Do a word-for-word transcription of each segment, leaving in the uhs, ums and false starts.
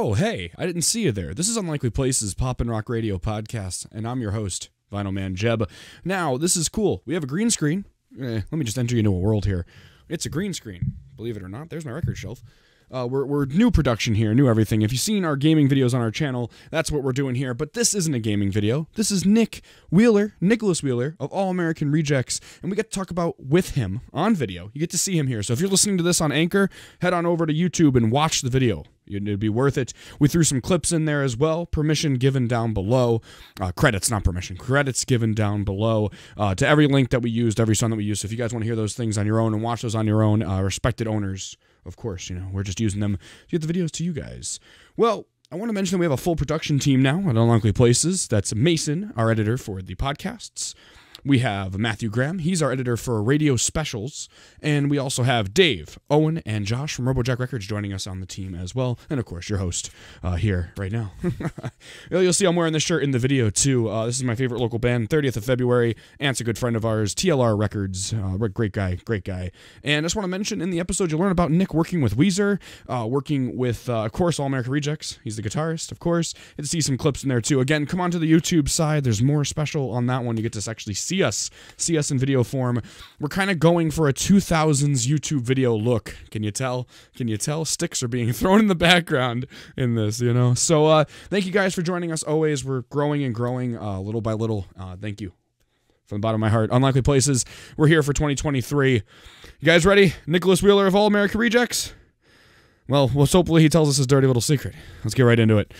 Oh, hey, I didn't see you there. This is Unlikely Places Pop and Rock Radio Podcast, and I'm your host, Vinyl Man Jeb. Now, this is cool. We have a green screen. Eh, let me just enter you into a world here. It's a green screen. Believe it or not, there's my record shelf. Uh, we're, we're new production here, new everything. If you've seen our gaming videos on our channel, that's what we're doing here. But this isn't a gaming video. This is Nick Wheeler, Nicholas Wheeler of All American Rejects, and we get to talk about with him on video. You get to see him here. So if you're listening to this on Anchor, head on over to YouTube and watch the video. It'd be worth it. We threw some clips in there as well. Permission given down below. Uh, credits, not permission. Credits given down below uh, to every link that we used, every song that we used. So if you guys want to hear those things on your own and watch those on your own, uh, respected owners, of course, you know, we're just using them to get the videos to you guys. Well, I want to mention that we have a full production team now at Unlikely Places. That's Mason, our editor for the podcasts. We have Matthew Graham. He's our editor for radio specials. And we also have Dave, Owen, and Josh from RoboJack Records joining us on the team as well. And, of course, your host uh, here right now. You'll see I'm wearing this shirt in the video, too. Uh, this is my favorite local band, thirtieth of February. Ant's a good friend of ours, T L R Records. Uh, great guy, great guy. And I just want to mention, in the episode, you'll learn about Nick working with Weezer, uh, working with, uh, of course, All American Rejects. He's the guitarist, of course. You get to see some clips in there, too. Again, come on to the YouTube side. There's more special on that one. You get to actually see See us, see us in video form. We're kind of going for a two thousands YouTube video look. Can you tell? Can you tell? Sticks are being thrown in the background in this, you know? So uh, thank you guys for joining us always. We're growing and growing uh, little by little. Uh, thank you from the bottom of my heart. Unlikely Places, we're here for twenty twenty-three. You guys ready? Nicholas Wheeler of All American Rejects? Well, well, hopefully he tells us his dirty little secret. Let's get right into it.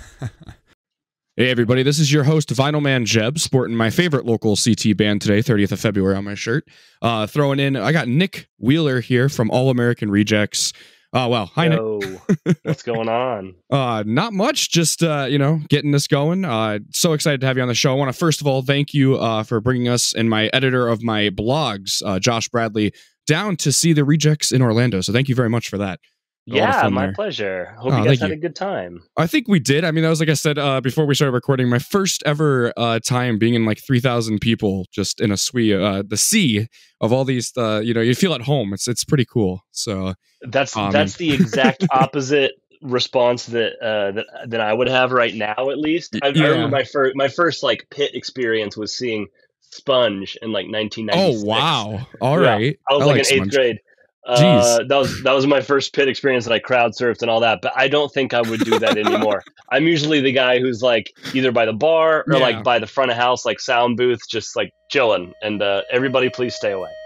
Hey everybody, this is your host, Vinyl Man Jeb, sporting my favorite local C T band today, thirtieth of February on my shirt. Uh, throwing in, I got Nick Wheeler here from All American Rejects. Oh, well, hi Yo, Nick. What's going on? Uh, not much, just, uh, you know, getting this going. Uh, so excited to have you on the show. I want to, first of all, thank you uh, for bringing us and my editor of my blogs, uh, Josh Bradley, down to see the Rejects in Orlando. So thank you very much for that. Yeah, my there. pleasure. Hope oh, you guys had you. a good time. I think we did. I mean, that was, like I said, uh, before we started recording, my first ever uh, time being in like three thousand people just in a suite, uh, the sea of all these, uh, you know, you feel at home. It's it's pretty cool. So That's um, that's the exact opposite response that uh, that that I would have right now, at least. I, yeah. I remember my first my first like pit experience was seeing Sponge in like nineteen ninety-six. Oh, wow. All yeah, right. I was I like, like in eighth Sponge. grade. Uh, that was that was my first pit experience that I crowd surfed and all that, but I don't think I would do that anymore. I'm usually the guy who's like either by the bar or yeah. like by the front of house, like sound booth, just like chilling. And uh, everybody, please stay away.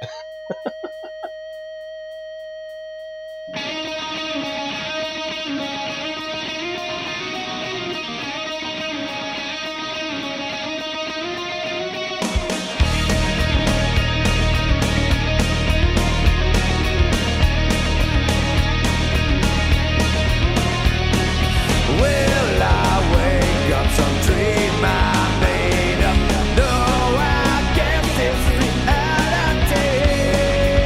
No, I guess it's reality.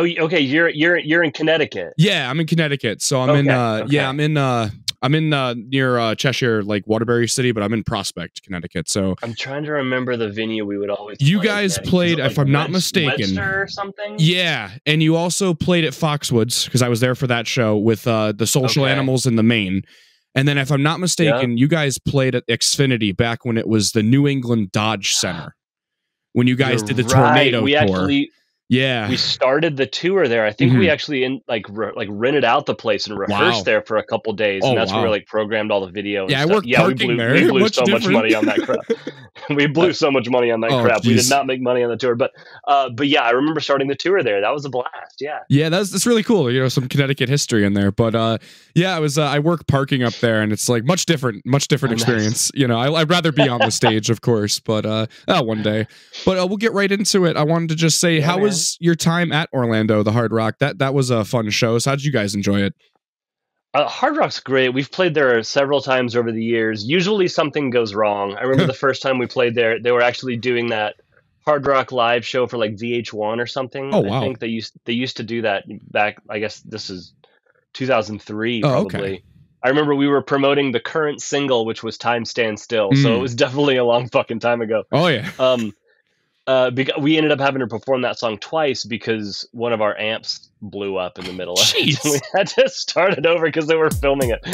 Oh, okay. You're you're you're in Connecticut. Yeah, I'm in Connecticut. So I'm okay, in. Uh, okay. Yeah, I'm in. Uh, I'm in uh, near uh, Cheshire, like Waterbury City, but I'm in Prospect, Connecticut. So I'm trying to remember the venue we would always. You play guys at. played, like if I'm not Webster, mistaken, Webster or something. Yeah, and you also played at Foxwoods because I was there for that show with uh, the Social Okay. Animals in the main. And then, if I'm not mistaken, Yeah. you guys played at Xfinity back when it was the New England Dodge Center. When you guys You're did the right. Tornado we tour. Actually, yeah, we started the tour there. I think Mhm. we actually in like re- like rented out the place and rehearsed Wow. there for a couple days, Oh, and that's wow. where we like programmed all the video. And Yeah, I stuff. worked Yeah, we parking blew, there. we blew Much so much different. money on that crap. we blew so much money on that Oh, crap. We geez. did not make money on the tour, but uh, but yeah, I remember starting the tour there. That was a blast. Yeah. Yeah, that's that's really cool. You know, some Connecticut history in there. But uh, yeah, I was uh, I work parking up there, and it's like much different, much different Oh, nice. experience. You know, I, I'd rather be on the stage, of course, but uh, oh, one day. But uh, we'll get right into it. I wanted to just say, Yeah, how man. was your time at Orlando, the Hard Rock? That that was a fun show. So how did you guys enjoy it? Uh, Hard Rock's great. We've played there several times over the years. Usually something goes wrong. I remember the first time we played there, they were actually doing that Hard Rock live show for like V H one or something. Oh, wow. I think they used they used to do that back. I guess this is two thousand three Oh, probably. okay. I remember we were promoting the current single, which was "Time Stand Still," so Mm. it was definitely a long fucking time ago. Oh yeah. Um, uh, because we ended up having to perform that song twice because one of our amps blew up in the middle of Jeez. it. We had to start it over because they were filming it.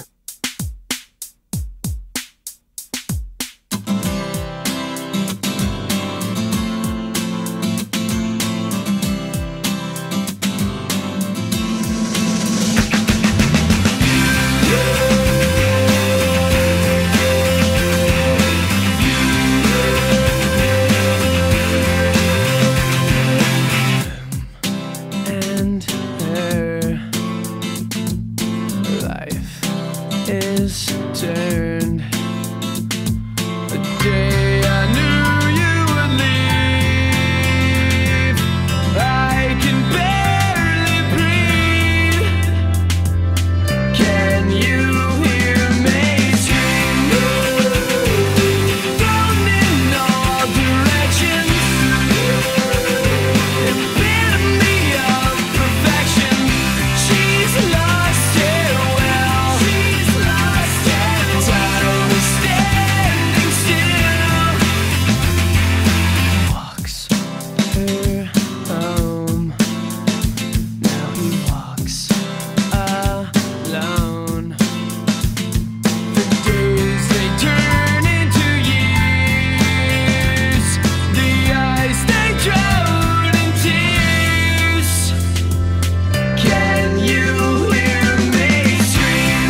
And her life is turned. The day I knew you would leave, I can barely breathe. Can you hear me scream? Thrown in all directions. Epitome of perfection. She's lost it well. She's lost it. Time is standing still. Walks her home. Now he walks alone. The days they turn into years. The eyes they drown in tears. Can you hear me scream?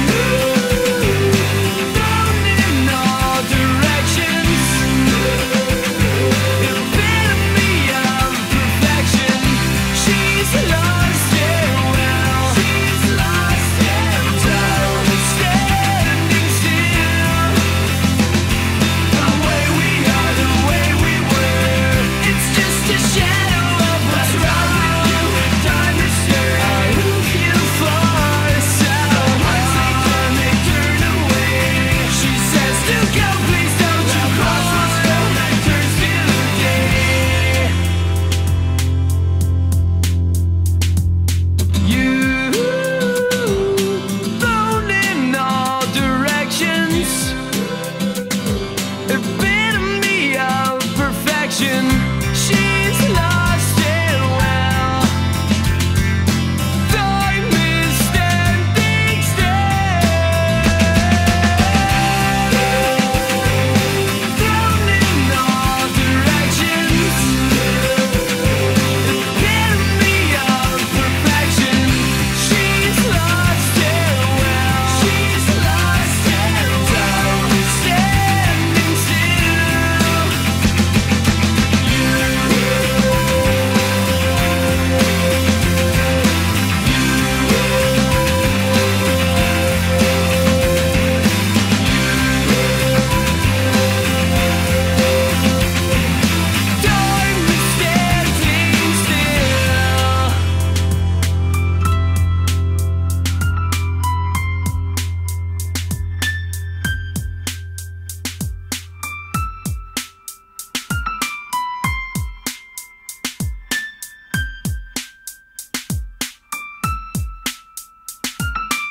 Thrown in all directions. Epitome of perfection. She's lost it well. She's lost it. Time is standing still. The way we are, the way we were. It's just a shadow of what's wrong with you. Time is turned. I look you for so hard. They turn away. She says to go, please don't you cross what's wrong. That turns to day. You thrown in all directions. Epitome of perfection. She's lost it well. Time is standing still. Thrown in all directions. Epitome of perfection. She's lost it well. She's lost it well. Time is standing still.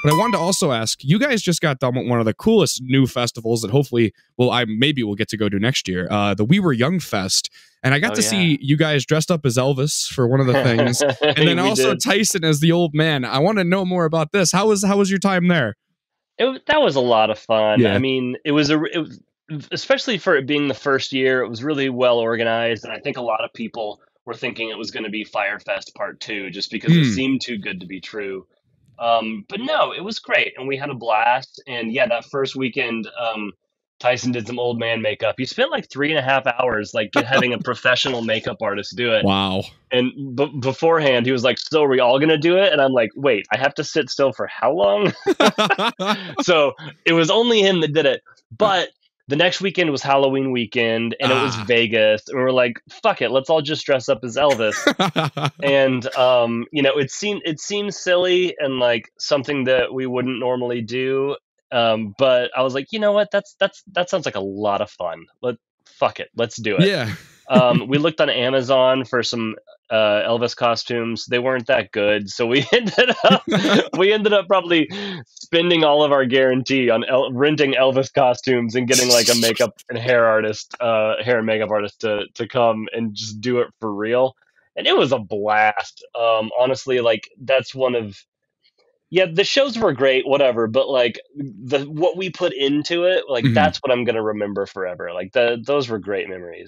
But I wanted to also ask, you guys just got done with one of the coolest new festivals that hopefully, well, I maybe we'll get to go to next year, uh, the We Were Young Fest. And I got Oh, to yeah. see you guys dressed up as Elvis for one of the things. And then We also did. Tyson as the old man. I want to know more about this. How was how was your time there? It, that was a lot of fun. Yeah. I mean, it was a, it was, especially for it being the first year, it was really well organized, and I think a lot of people were thinking it was going to be Firefest Part Two, just because it Hmm. seemed too good to be true. Um, but no, it was great, and we had a blast. And yeah, that first weekend, um, Tyson did some old man makeup. He spent like three and a half hours, like get, having a professional makeup artist do it. Wow. And b- beforehand, he was like, "So are we all gonna do it?" And I'm like, "Wait, I have to sit still for how long?" So it was only him that did it. But the next weekend was Halloween weekend, and it was Ah. Vegas, and we were like, "Fuck it, let's all just dress up as Elvis." And um, you know, it seemed it seems silly and like something that we wouldn't normally do. Um, but I was like, you know what? That's that's that sounds like a lot of fun. Let fuck it, let's do it. Yeah. Um, we looked on Amazon for some uh, Elvis costumes. They weren't that good, so we ended up we ended up probably spending all of our guarantee on El- renting Elvis costumes and getting like a makeup and hair artist, uh, hair and makeup artist to to come and just do it for real. And it was a blast. Um, honestly, like that's one of yeah, the shows were great, whatever, but like the what we put into it, like Mhm. that's what I'm gonna remember forever. Like the those were great memories.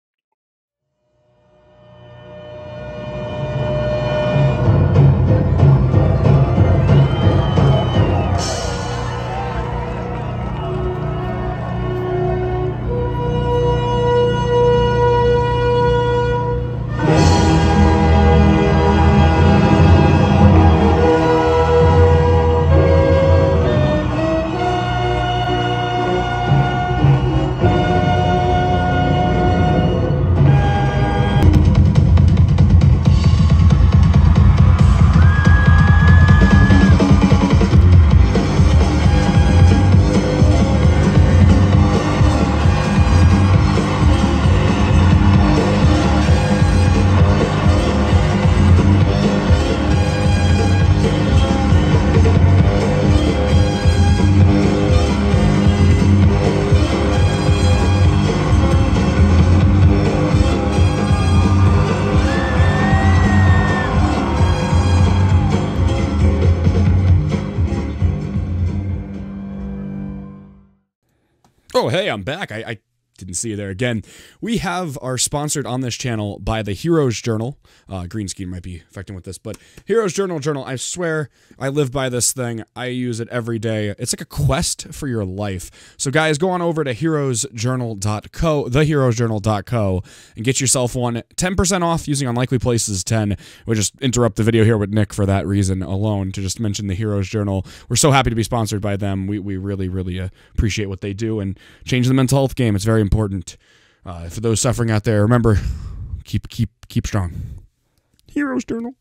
Oh, hey, I'm back. I, I didn't see you there again. We have are sponsored on this channel by the Heroes Journal. Uh, green screen might be affecting with this, but Heroes Journal Journal. I swear I live by this thing. I use it every day. It's like a quest for your life. So guys, go on over to heroes journal dot co, the heroes journal dot co, and get yourself one. ten percent off using Unlikely Places ten. We'll just interrupt the video here with Nick for that reason alone to just mention the Heroes Journal. We're so happy to be sponsored by them. We, we really, really uh, appreciate what they do and change the mental health game. It's very important. Uh, for those suffering out there, remember, keep keep keep strong. Heroes Journal.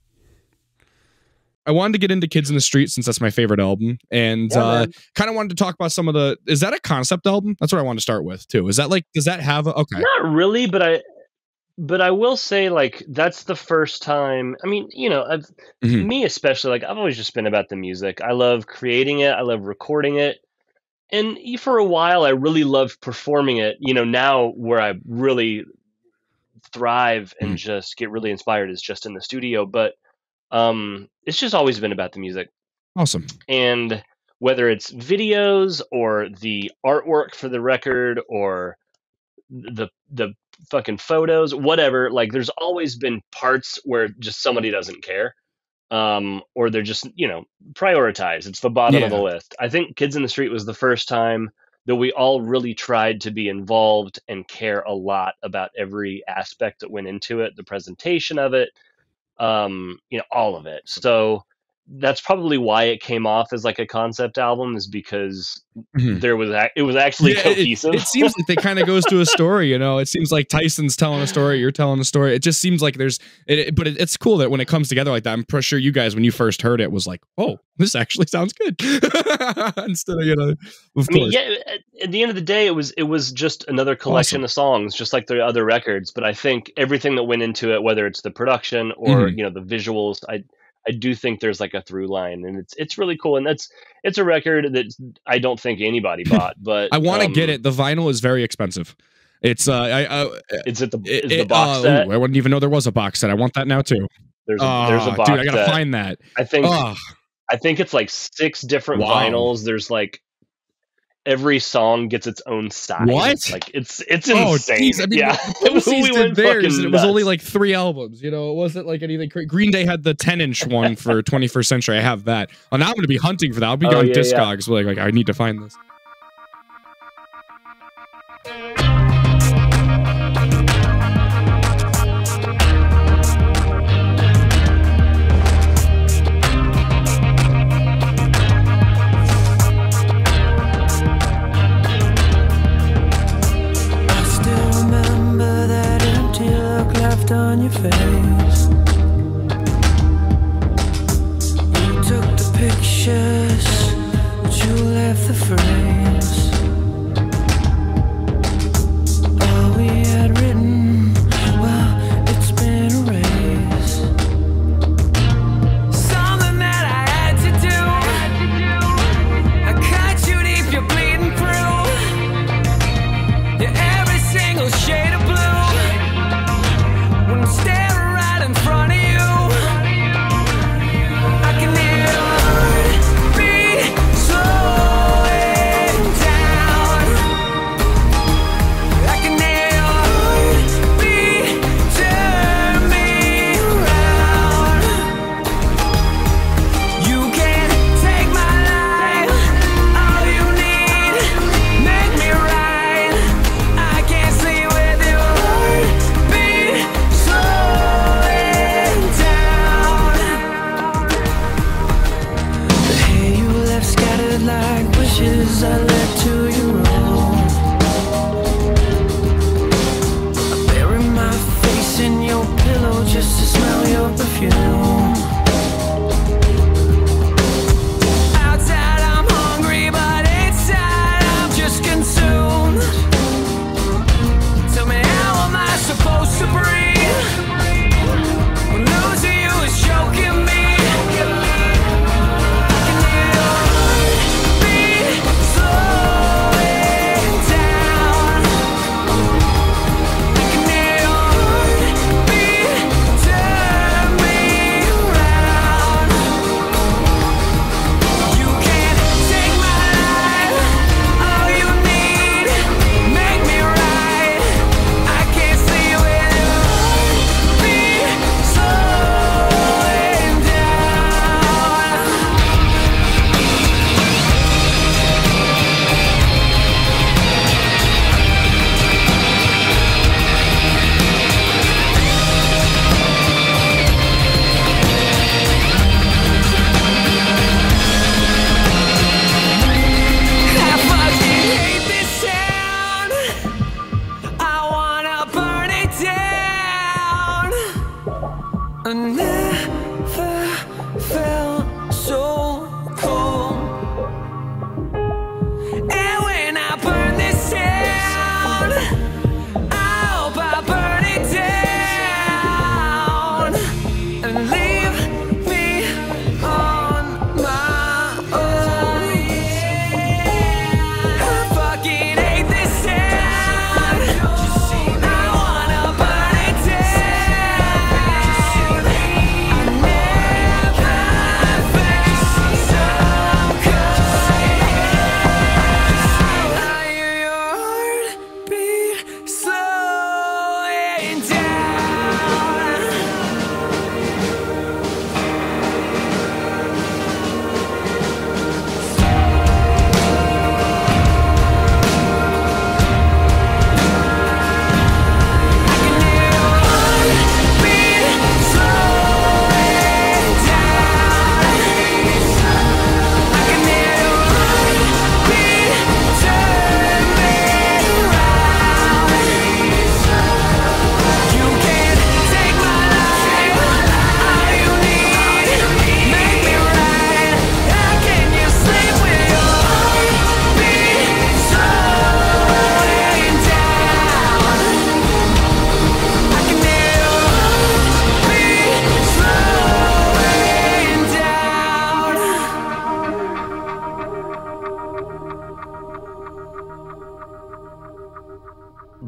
I wanted to get into Kids in the Street since that's my favorite album, and Yeah, uh, man. kind of wanted to talk about some of the. Is that a concept album? That's what I want to start with too. Is that like? Does that have a? Okay. Not really, but I but I will say like that's the first time. I mean, you know, I've Mhm. me especially like I've always just been about the music. I love creating it. I love recording it. And y- for a while I really loved performing it. You know, now where I really thrive and Mhm. just get really inspired is just in the studio, but um it's just always been about the music. Awesome. And whether it's videos or the artwork for the record or the the fucking photos, whatever, like there's always been parts where just somebody doesn't care. Um, or they're just, you know, prioritize. It's the bottom of the Yeah. list. I think Kids in the Street was the first time that we all really tried to be involved and care a lot about every aspect that went into it, the presentation of it, um, you know, all of it. So that's probably why it came off as like a concept album, is because Mhm. there was ac- it was actually Yeah, it, cohesive. it seems like they kind of goes to a story, you know. It seems like Tyson's telling a story, you're telling a story. It just seems like there's, it, it- but it, it's cool that when it comes together like that. I'm pretty sure you guys, when you first heard it, was like, "Oh, this actually sounds good." Instead of, you know, of I mean, course, yeah. At, at the end of the day, it was it was just another collection Awesome. of songs, just like the other records. But I think everything that went into it, whether it's the production or Mhm. you know the visuals, I I do think there's like a through line, and it's it's really cool. And that's it's a record that I don't think anybody bought, but I want to um, get it. The vinyl is very expensive. It's uh, I, uh Is it the it, is the it, box uh, set? ooh, I wouldn't even know there was a box set. I want that now too. There's a, there's a Ah, box dude, I gotta set. find that. I think Oh, I think it's like six different Wow. vinyls. There's like every song gets its own side. What? Like it's it's oh, insane. jeez. I mean, yeah, the Pussies We did went theirs, fucking and it was only nuts. like three albums. You know, it wasn't like anything crazy. Green Day had the ten inch one for twenty-first Century. I have that. Oh, now I'm gonna be hunting for that. I'll be Oh, on yeah, yeah. Discogs. Like, like, I need to find this. I still remember that empty look left on your face. You took the pictures, but you left the frames. All we had written, well, it's been erased. Something that I had to do. I cut you deep, you're bleeding through. Yeah, every single shade of blue. When I'm staring right in front of you, I can hear your heart beat slowing down. I can hear your heart beat turn me around. You can't take my life, all you need, make me right. I can't sleep with your heartbeat slowing down. The hair you left scattered like wishes I left to your own. I bury my face in your pillow just to smell your perfume. Outside I'm hungry, but inside I'm just consumed. Tell me, how am I supposed to breathe when losing you is choking me? I can hear your heartbeat slowing down. I can hear your heartbeat turn me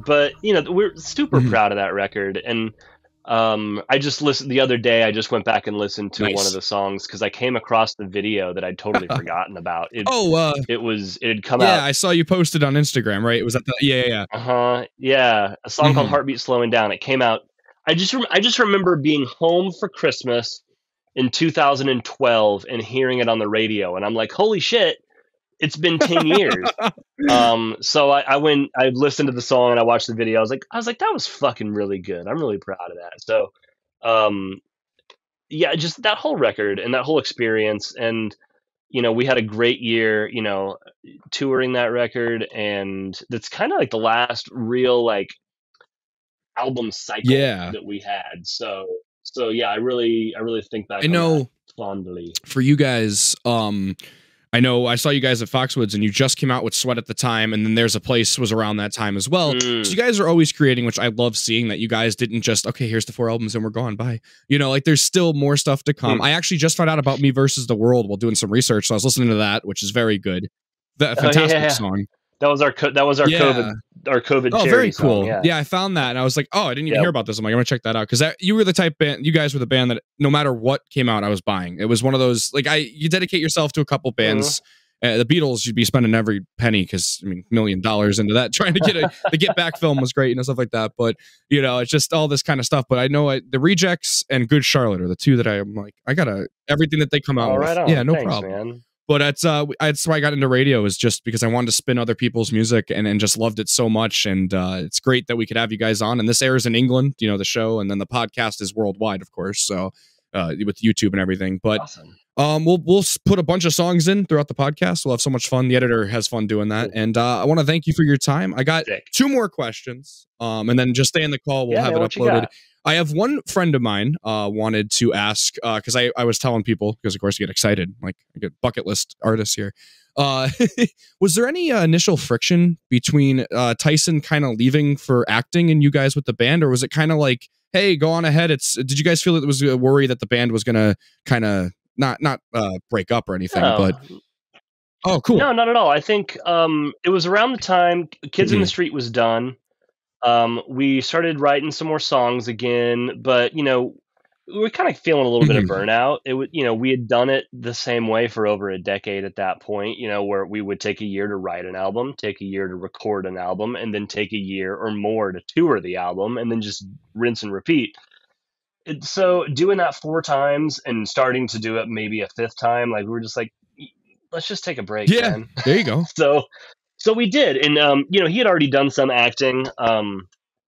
but you know, we're super Mhm. proud of that record. And um, I just listened the other day. I just went back and listened to one of Nice. the songs because I came across the video that I'd totally forgotten about. It Oh, uh, it was it had come yeah, out. I saw you posted on Instagram, right? It was at the yeah, yeah, yeah. Uh huh. Yeah, a song called Mhm. "Heartbeat Slowing Down." It came out. I just rem- I just remember being home for Christmas in two thousand twelve and hearing it on the radio, and I'm like, holy shit! It's been ten years. Um, so I, I went, I listened to the song and I watched the video. I was like, I was like, that was fucking really good. I'm really proud of that. So, um, yeah, just that whole record and that whole experience. And, you know, we had a great year, you know, touring that record. And that's kind of like the last real, like, album cycle Yeah. that we had. So, so yeah, I really, I really think back I on that know fondly. for you guys, um, I know I saw you guys at Foxwoods and you just came out with Sweat at the time, and then There's a Place was around that time as well. Mm. So you guys are always creating, which I love seeing, that you guys didn't just, okay, here's the four albums and we're gone, bye. You know, like there's still more stuff to come. Mm. I actually just found out about Me Versus the World while doing some research, so I was listening to that, which is very good. That Oh, fantastic yeah, yeah. song. That was our, co- that was our Yeah. COVID, our COVID Oh, charity very song, cool. yeah. Yeah, I found that and I was like, oh, I didn't even Yep. hear about this. I'm like, I'm gonna check that out because you were the type band. You guys were the band that no matter what came out, I was buying. It was one of those like I you dedicate yourself to a couple bands. Uh, the Beatles, you'd be spending every penny because I mean, million dollars into that. Trying to get a the Get Back film was great and stuff like that. But you know, it's just all this kind of stuff. But I know I, the Rejects and Good Charlotte are the two that I'm like, I gotta everything that they come out All with. right on. Yeah, no Thanks, problem. man. But that's uh, that's why I got into radio, is just because I wanted to spin other people's music and, and just loved it so much. And uh, it's great that we could have you guys on. And this airs in England, you know, the show, and then the podcast is worldwide, of course. So uh, with YouTube and everything. But Awesome. um, we'll we'll s- put a bunch of songs in throughout the podcast. We'll have so much fun. The editor has fun doing that. Cool. And uh, I want to thank you for your time. I got Sick. two more questions, um, and then just stay in the call. We'll Yeah, have man, it what you uploaded. got? I have one friend of mine uh, wanted to ask, because I, I was telling people, because of course you get excited, like I get bucket list artists here. Uh, was there any uh, initial friction between uh, Tyson kind of leaving for acting and you guys with the band, or was it kind of like, hey, go on ahead? It's did you guys feel that it was a worry that the band was gonna kind of not not uh, break up or anything? No. But oh, cool. No, not at all. I think um, it was around the time Kids in the Mhm. Street was done. Um, we started writing some more songs again, but you know, we were kind of feeling a little bit of Mhm. burnout. It would, you know, we had done it the same way for over a decade at that point. You know, where we would take a year to write an album, take a year to record an album, and then take a year or more to tour the album, and then just rinse and repeat. It, so doing that four times and starting to do it maybe a fifth time, like we were just like, let's just take a break, Yeah, man. there you go. So, so we did, and um, you know, he had already done some acting, um,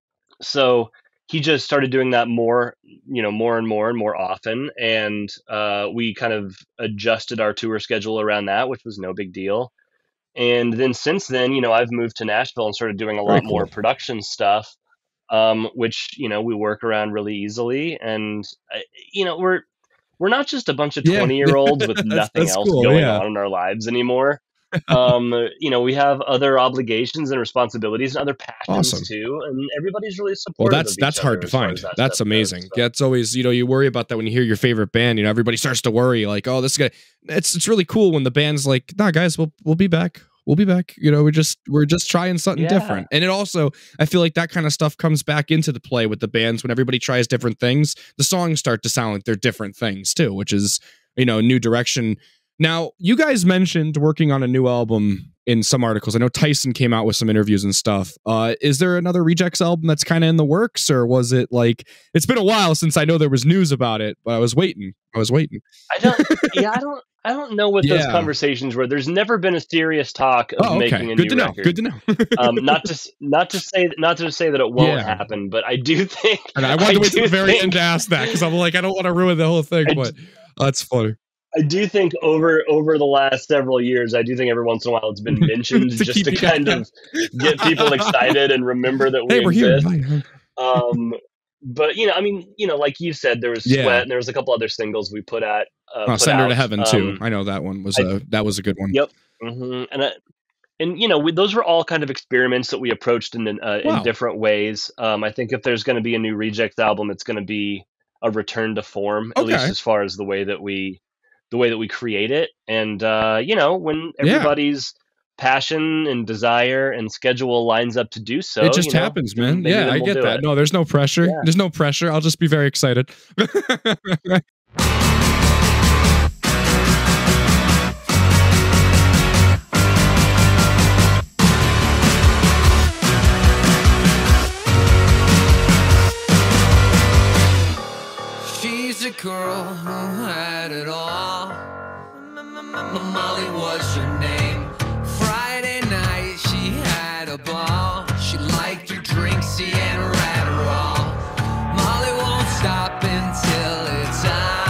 so he just started doing that more, you know, more and more and more often, and uh, we kind of adjusted our tour schedule around that, which was no big deal. And then since then, you know, I've moved to Nashville and started doing a Very lot more cool. production stuff, um, which you know we work around really easily, and uh, you know we're we're not just a bunch of Yeah. twenty year olds with That's- nothing that's else cool, going yeah. on in our lives anymore. um, you know, we have other obligations and responsibilities and other passions Awesome. too, and everybody's really Well, supportive. that's of each that's hard other to as far find. as that That's stuff goes, amazing. so. That's always, you know, you worry about that when you hear your favorite band. You know, everybody starts to worry, like, oh, this guy. It's it's really cool when the band's like, nah, guys, we'll we'll be back. We'll be back. You know, we're just we're just trying something Yeah. different. And it also, I feel like that kind of stuff comes back into the play with the bands when everybody tries different things. The songs start to sound like they're different things too, which is, you know, new direction. Now, you guys mentioned working on a new album in some articles. I know Tyson came out with some interviews and stuff. Uh, is there another Rejects album that's kind of in the works, or was it like, it's been a while since I know there was news about it, but I was waiting. I was waiting. I don't. Yeah, I don't. I don't know what those Yeah. conversations were. There's never been a serious talk of Oh, making okay. a Good new to know. record. Good to know. um, not to s- not to say not to say that it won't Yeah. happen, but I do think. And I wanted to wait do till the very think- end to ask that because I'm like, I don't want to ruin the whole thing, I but uh, that's funny. I do think over over the last several years, I do think every once in a while it's been mentioned To just keep to you kind guys- of get people excited and remember that we Hey, we're here. exist. Um, but you know, I mean, you know, like you said, there was Yeah. Sweat, and there was a couple other singles we put at. Uh, Oh, put Send Her out. to Heaven too. Um, I know that one was I- a that was a good one. Yep. hmm And I, and you know, we, those were all kind of experiments that we approached in uh, Wow. in different ways. Um, I think if there's going to be a new Reject album, it's going to be a return to form, at least Okay. as far as the way that we the way that we create it. And uh, you know, when Yeah. everybody's passion and desire and schedule lines up to do so, it just you know, happens, then man. maybe Yeah, then I we'll get do that. it. No, there's no pressure. Yeah. There's no pressure. I'll just be very excited. She's a girl who had it all. Molly was her name. Friday night she had a ball. She liked her drinks and her Adderall. Molly won't stop until it's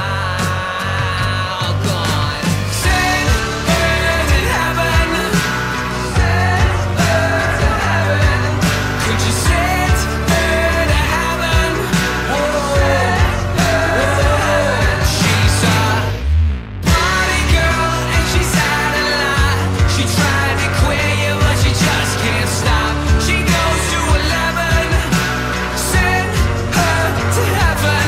all gone. Send her to heaven. Send her to heaven. Could you send her to heaven? Whoa. She's a party girl and she's had a lot. She tried to quit you, but she just can't stop. She goes to eleven. Send her to heaven.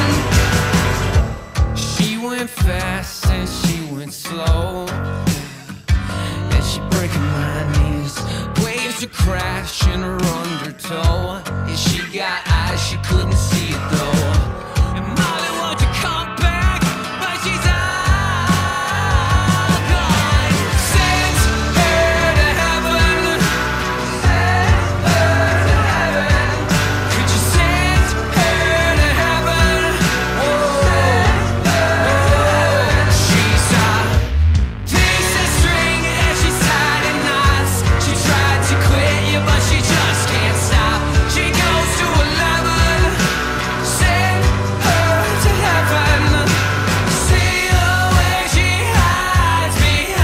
She went fast and she went slow. And she breaking my knees. Waves are crashing her undertow. And she got eyes, she couldn't see it though. And Molly wants to come back, but she's all gone. Send her to heaven. Send her to heaven. Could you send her to heaven? Whoa. She's a piece of string and she's tied in knots. She tried to quit you, but she just can't stop. She goes to eleven. Send her to heaven. See the way she hides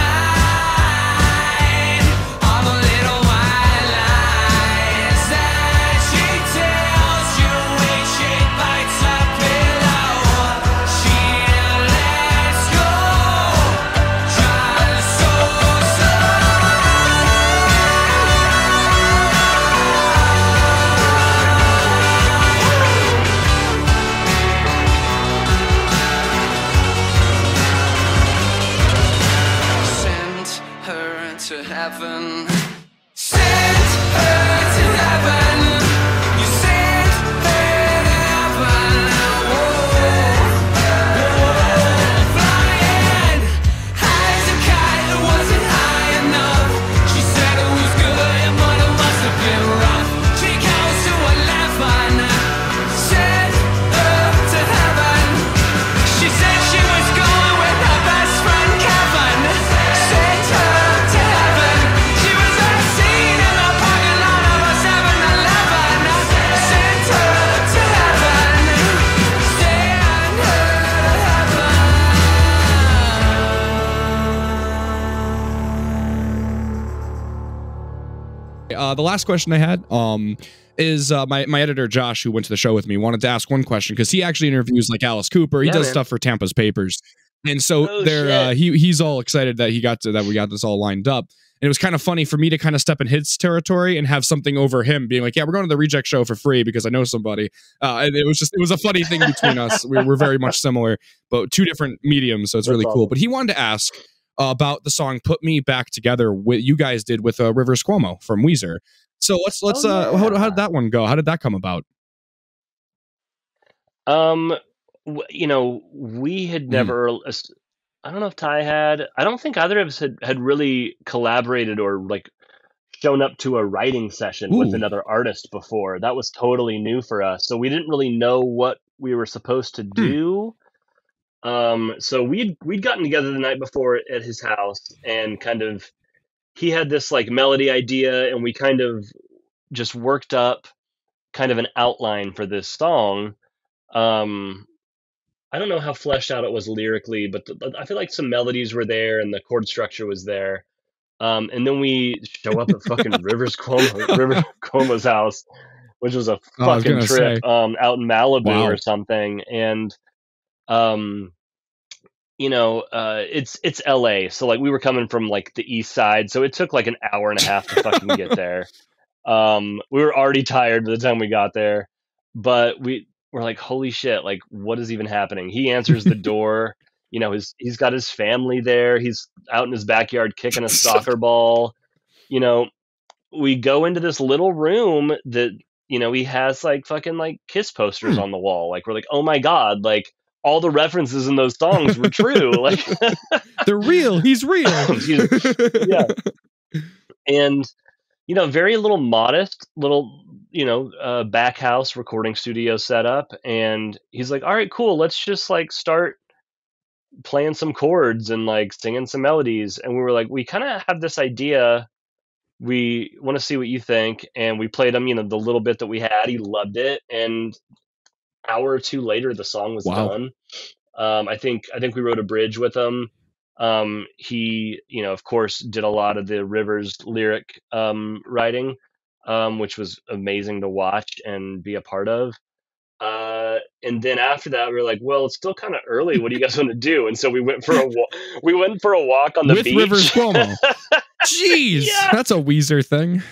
behind all the little white lies that she tells you when she bites a pillow. She lets go just so Send her to heaven. Send her to heaven. You sent her to heaven. Whoa, whoa, flying high as a kite. It wasn't high enough. She said it was good, but it must have been rough. She goes to eleven. Send her to heaven. She said she was going with her best friend Kevin. Send her to heaven. She was last seen in the parking lot of a seven eleven. Send her to heaven. Send her to heaven. Uh, the last question I had um, is uh, my, my editor, Josh, who went to the show with me, wanted to ask one question because he actually interviews like Alice Cooper. He Yeah, does man. stuff for Tampa's Papers. And so Oh, there, shit. uh, he he's all excited that he got to that we got this all lined up. And it was kind of funny for me to kind of step in his territory and have something over him being like, yeah, we're going to the Reject show for free because I know somebody. Uh, and it was just, it was a funny thing between us. We we're very much similar, but two different mediums. So it's That's really cool. awesome. But he wanted to ask uh, about the song "Put Me Back Together" what you guys did with uh, Rivers Cuomo from Weezer. So let's let's Oh, uh, how, how yeah. did that one go? How did that come about? Um, w- you know, we had Mm. never. as- I don't know if Ty had. I don't think either of us had had really collaborated or like shown up to a writing session with Ooh. another artist before. That was totally new for us. So we didn't really know what we were supposed to do. Um, so we'd we'd gotten together the night before at his house and kind of he had this like melody idea and we kind of just worked up kind of an outline for this song. Um, I don't know how fleshed out it was lyrically, but the, I feel like some melodies were there and the chord structure was there. Um, and then we show up at fucking Rivers Cuomo, River Cuomo's house, which was a Oh, I was fucking gonna trip, say. um, out in Malibu Wow. or something. And, um, you know, uh, it's it's L A, so like we were coming from like the east side, so it took like an hour and a half to fucking get there. Um, we were already tired by the time we got there, but we were like, holy shit, like what is even happening? He answers the door. You know, his he's got his family there. He's out in his backyard kicking a soccer ball. you know, we go into this little room that, you know, he has like fucking like Kiss posters Hmm. on the wall. Like we're like, oh my God, like all the references in those songs were true. Like They're real. He's real. Excuse me. Yeah. And, you know, very little modest little, you know, uh, back house recording studio setup. And he's like, all right, cool. Let's just like start playing some chords and like singing some melodies. And we were like, we kind of have this idea. We want to see what you think. And we played him, you know, the little bit that we had. He loved it. And hour or two later, the song was Wow. done. Um, I think I think we wrote a bridge with him. Um, he, you know, of course, did a lot of the Rivers lyric um, writing, um, which was amazing to watch and be a part of. Uh, and then after that, we were like, "Well, it's still kind of early. What do you guys want to do?" And so we went for a wa- we went for a walk on the With beach. Rivers Cuomo. Jeez, Yeah. that's a Weezer thing.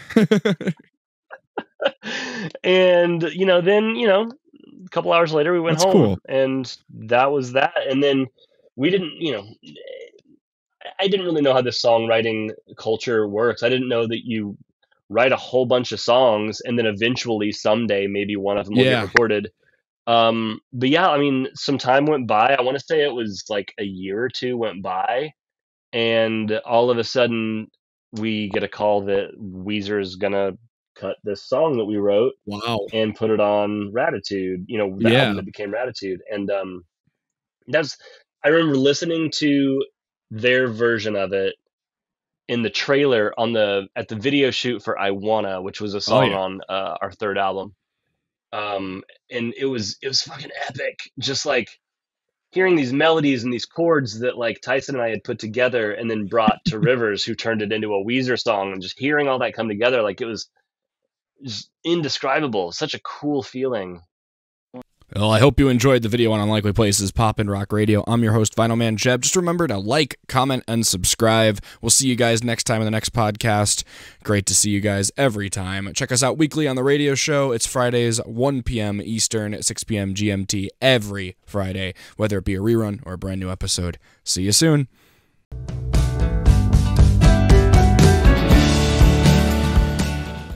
And you know, then you know, a couple hours later, we went That's home, cool. and that was that. And then we didn't, you know, I didn't really know how this songwriting culture works. I didn't know that you write a whole bunch of songs and then eventually someday maybe one of them will Yeah. get recorded. Um, but yeah, I mean, some time went by. I want to say it was like a year or two went by, and all of a sudden we get a call that Weezer is gonna cut this song that we wrote Wow. and put it on Ratitude. You know, the Yeah. album that became Ratitude, and um, that's. I remember listening to their version of it in the trailer on the at the video shoot for I Wanna, which was a song yeah. on uh, our third album. Um, and it was it was fucking epic. Just like hearing these melodies and these chords that like Tyson and I had put together and then brought to Rivers, who turned it into a Weezer song, and just hearing all that come together, like it was just indescribable. Such a cool feeling. Well, I hope you enjoyed the video on Unlikely Places Pop and Rock Radio. I'm your host, Vinyl Man Jeb. Just remember to like, comment, and subscribe. We'll see you guys next time in the next podcast. Great to see you guys every time. Check us out weekly on the radio show. It's Fridays, one p.m. Eastern, six p.m. G M T every Friday, whether it be a rerun or a brand new episode. See you soon.